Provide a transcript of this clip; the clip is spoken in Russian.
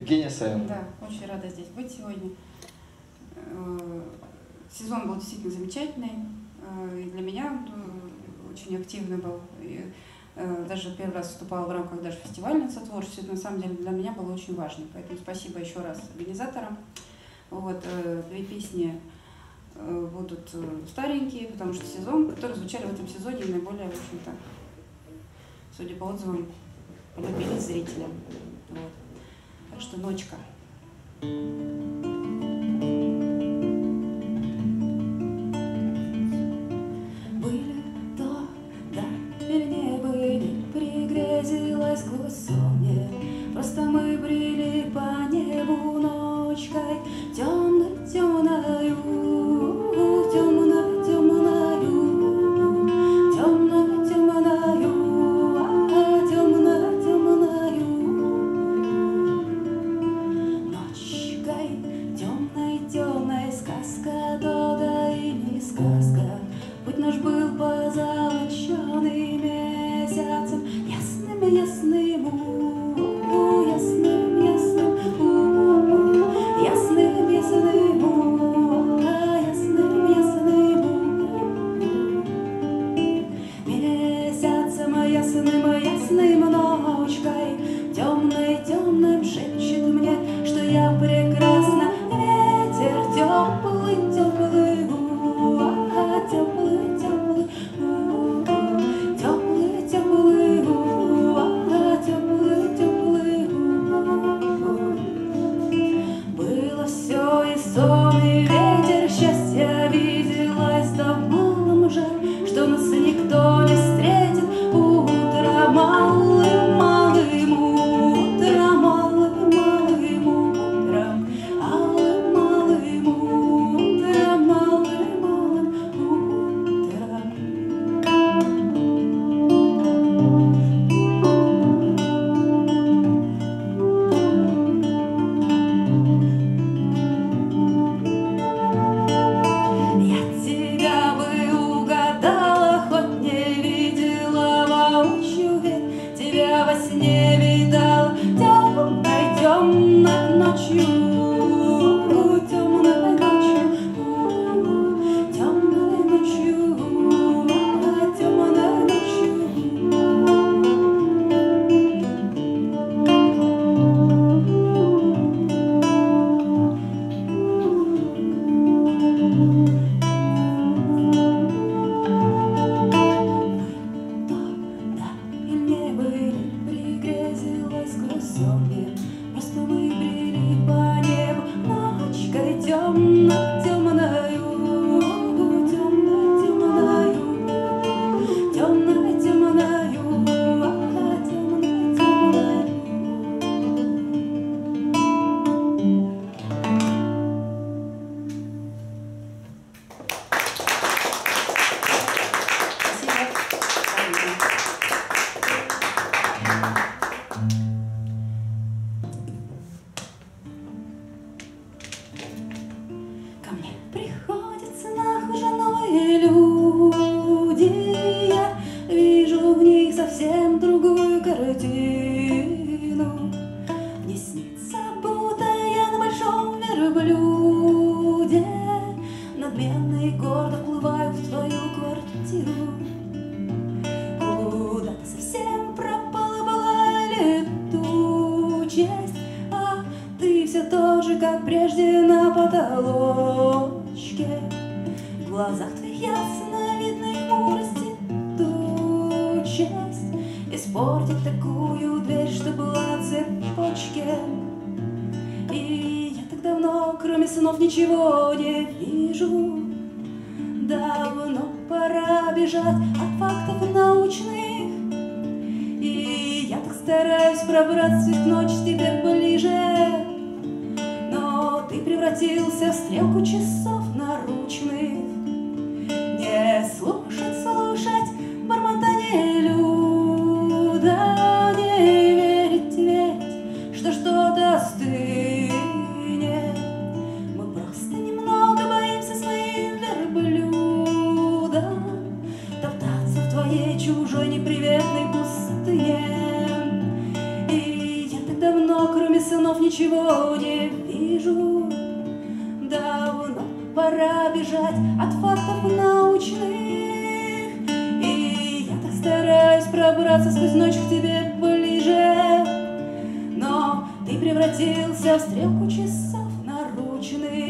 Евгения Саевна. Да, очень рада здесь быть сегодня. Сезон был действительно замечательный, и для меня очень активный был. И даже первый раз выступала в рамках даже фестивального творчества. Это на самом деле для меня было очень важно. Поэтому спасибо еще раз организаторам. Вот, 2 песни будут старенькие, потому что сезон, которые звучали в этом сезоне, наиболее, в общем-то, судя по отзывам, полюбились зрителям. Вот. Так что «Ночка». Были то, да, или не были, пригрезилась сквозь сон мне. Просто мы брели по небу ночкой, темной-темною, темной-темною, темной-темною, темной-темною. Ночкой темной-темной, сказка то да и не сказка. Путь наш был позолоченный месяцем, ясным-ясным, ясным-ясным, ясным-ясным, ясным-ясным. Месяцем ясным-ясным, ночкой темной-темным шепчет мне, что я прекрасна. Ветер теплый-теплый, теплый-теплый, теплый-теплый, теплый-теплый. Было все и сон, и ветер, счастья виделось, да малым жаль, что нас никто не встретит. Утро малым-малым утром, малым-малым утром, малым-малым утром, малым-малым утром. Я тебя бы угадала, хоть не видела воочию, ведь тебя во сне видала темной-темной ночью, темной ночью, темной ночью, темной ночью. Да, и не были, пригрезилась сквозь сон мне. Просто мы брели по небу ночкой темной-темною, темной-темною, темной-темною, темной-темною. Ко мне приходят в снах уже новые люди, я вижу в них совсем другую картину. Мне снится, будто я на большом верблюде, надменно и гордо вплываю в твою квартиру. Куда-то совсем пропала была летучесть, а ты все тот же, как прежде, на потолочке. В глазах твоих ясно видны хмурость и тучесть. Испортить такую дверь, что была на цепочке. И я так давно, кроме снов, ничего не вижу. Давно пора бежать от фактов научных, и я так стараюсь пробраться к ночи тебе ближе. Но ты превратился в стрелку часов наручных. Не слушать бормотание Люда, не верить, что что-то остынет. Мы просто немного боимся своим верблюдом топтаться в твоей чужой неприветной пустыне. И я так давно, кроме сынов, ничего ничего не вижу. Давно пора бежать от фактов научных, и я так стараюсь пробраться сквозь ночь к тебе ближе, но ты превратился в стрелку часов наручных.